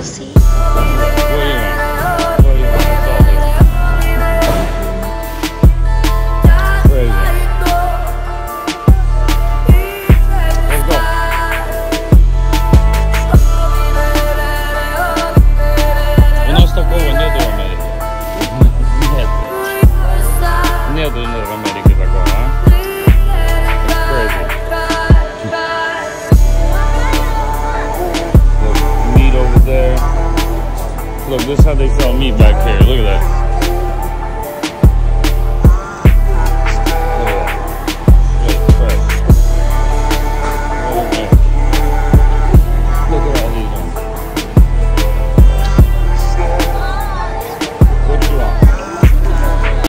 to see. What do you want? What do you want? That's all this. Crazy. Let's go. У нас такого нету в Америке. Нет. Нету в Америке такого, а? It's crazy. Look, meat over there. Look, this is how they sell meat back here. Look at that.